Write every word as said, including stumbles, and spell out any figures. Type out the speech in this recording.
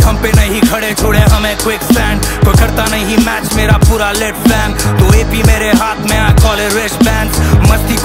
हम पे नहीं खड़े छोड़े हमें क्विक सैंड, कोई करता नहीं मैच मेरा पूरा लेट फ्लैंग। तो एपी मेरे हाथ में, I call it wrist bands. मस्ती